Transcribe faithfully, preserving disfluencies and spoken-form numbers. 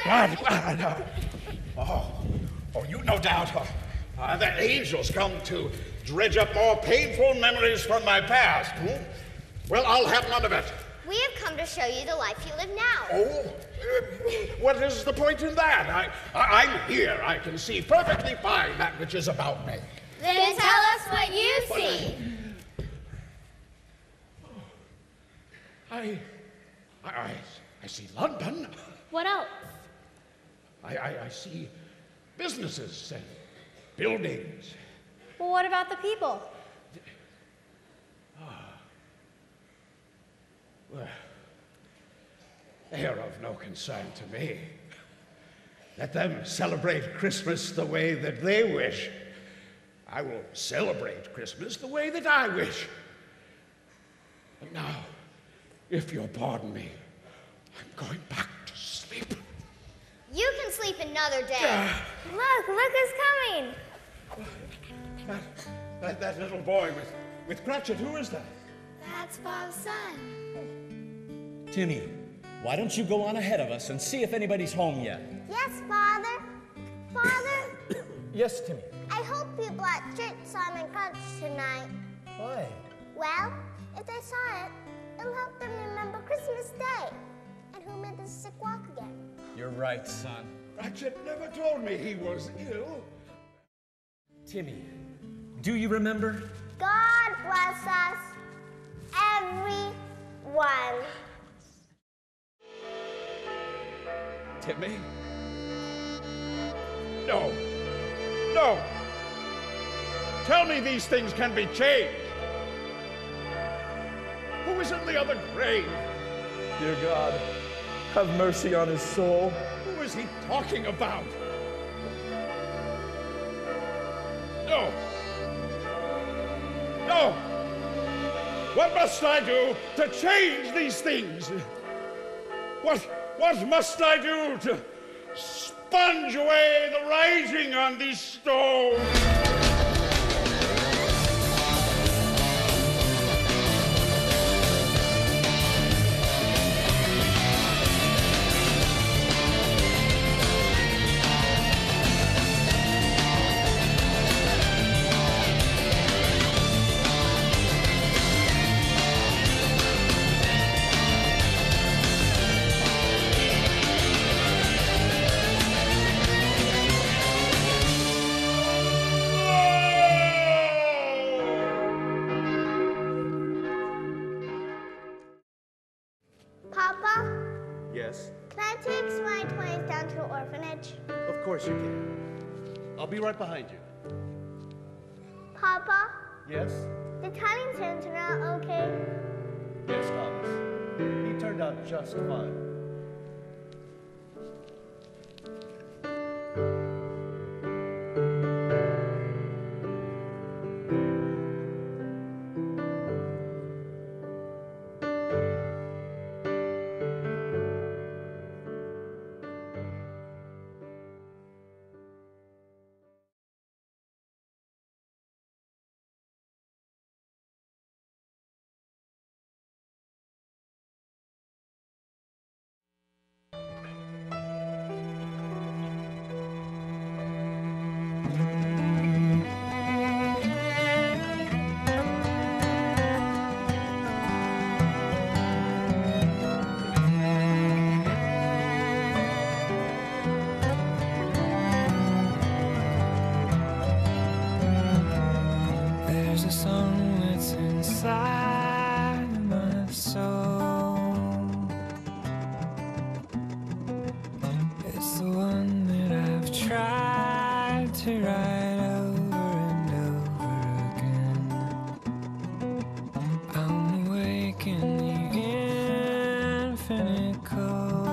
Glad, glad. Uh, oh, oh, you no doubt uh, uh, that angels come to dredge up more painful memories from my past. Hmm? Well, I'll have none of it. We have come to show you the life you live now. Oh, uh, what is the point in that? I, I, I'm here. I can see perfectly fine that which is about me. Then tell us what you see. I, I, I, I see London. What else? I, I, I see businesses and buildings. Well, what about the people? Well, they are of no concern to me. Let them celebrate Christmas the way that they wish. I will celebrate Christmas the way that I wish. But now, if you'll pardon me, I'm going back to sleep. You can sleep another day. Uh, Look, look who's coming. that, that, that little boy with, with Cratchit, who is that? That's Bob's son. Timmy, why don't you go on ahead of us and see if anybody's home yet? Yes, Father. Father, Yes, Timmy. I hope you brought Treat Simon Crunch tonight. Why? Well, if they saw it, it'll help them remember Christmas Day and who made the sick walk again. You're right, son. Cratchit never told me he was ill. Timmy, do you remember? God bless us, everyone. Timmy? No. No. Tell me these things can be changed. Who is in the other grave? Dear God, have mercy on his soul. Who is he talking about? No. No. What must I do to change these things? What, what must I do to sponge away the writing on these stones? Papa, Yes, can I take my toys down to the orphanage? of course you can. I'll be right behind you. Papa, Yes? the Tunningtons are not okay. Yes, Thomas. He turned out just fine. There's a song that's inside my soul. It's the one that I've tried to write over and over again. I'm awake in the infinite cold.